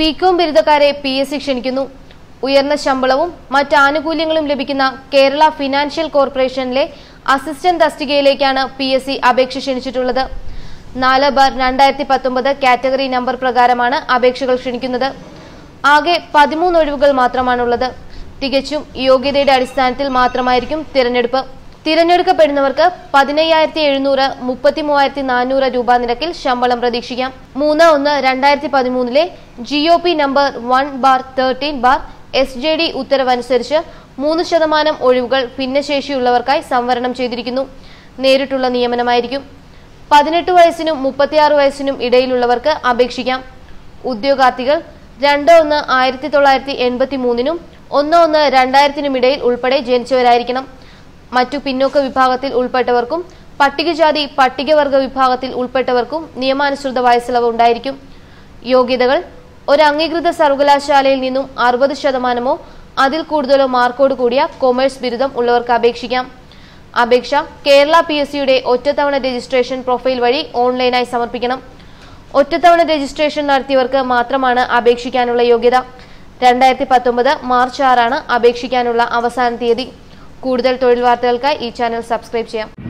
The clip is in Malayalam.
ബികോം ബിരുദക്കാരെ PSC ക്ഷണിക്കുന്നു. ഉയർന്ന ശമ്പളവും മറ്റ് ആനുകൂല്യങ്ങളും ലഭിക്കുന്ന കേരള ഫിനാൻഷ്യൽ കോർപ്പറേഷനിലെ അസിസ്റ്റന്റ് തസ്തികയിലേക്കാണ് PSC അപേക്ഷ ക്ഷണിച്ചിട്ടുള്ളത്. 4/2019 കാറ്റഗറി നമ്പർ പ്രകാരമാണ് അപേക്ഷകൾ ക്ഷണിക്കുന്നത്. ആകെ 13 ഒഴിവുകൾ മാത്രമാണുള്ളത്. തികച്ചും യോഗ്യതയുടെ അടിസ്ഥാനത്തിൽ മാത്രമായിരിക്കും തിരഞ്ഞെടുപ്പ്. തിരഞ്ഞെടുക്കപ്പെടുന്നവർക്ക് 15,700, 33,400 രൂപ നിരക്കിൽ ശമ്പളം പ്രതീക്ഷിക്കാം. 3/1/2013 GOP നമ്പർ 1/13/SJD ഉത്തരവനുസരിച്ച് 3% ഒഴിവുകൾ ഭിന്നശേഷിയുള്ളവർക്കായി സംവരണം ചെയ്തിരിക്കുന്നു. നേരിട്ടുള്ള നിയമനമായിരിക്കും. 18 വയസ്സിനും 36 വയസ്സിനും ഇടയിലുള്ളവർക്ക് അപേക്ഷിക്കാം. ഉദ്യോഗാർത്ഥികൾ 2/1/1983 1/1/2000 ഇടയിൽ ഉൾപ്പെടെ ജനിച്ചവരായിരിക്കണം. മറ്റു പിന്നോക്ക വിഭാഗത്തിൽ ഉൾപ്പെട്ടവർക്കും പട്ടികജാതി പട്ടികവർഗ വിഭാഗത്തിൽ ഉൾപ്പെട്ടവർക്കും നിയമാനുസൃത വയസ്സിളവ് ഉണ്ടായിരിക്കും. യോഗ്യതകൾ: ഒരു അംഗീകൃത സർവകലാശാലയിൽ നിന്നും 60% അതിൽ കൂടുതലോ മാർക്കോട് കൂടിയ കൊമേഴ്സ് ബിരുദം ഉള്ളവർക്ക് അപേക്ഷിക്കാം. അപേക്ഷ കേരള PSCയുടെ ഒറ്റത്തവണ രജിസ്ട്രേഷൻ പ്രൊഫൈൽ വഴി ഓൺലൈനായി സമർപ്പിക്കണം. ഒറ്റത്തവണ രജിസ്ട്രേഷൻ നടത്തിയവർക്ക് മാത്രമാണ് അപേക്ഷിക്കാനുള്ള യോഗ്യത. 2019 മാർച്ച് 6 അപേക്ഷിക്കാനുള്ള അവസാന തീയതി. കൂടുതൽ തൊഴിൽ വാർത്തകൾക്കായി ഈ ചാനൽ സബ്സ്ക്രൈബ് ചെയ്യാം.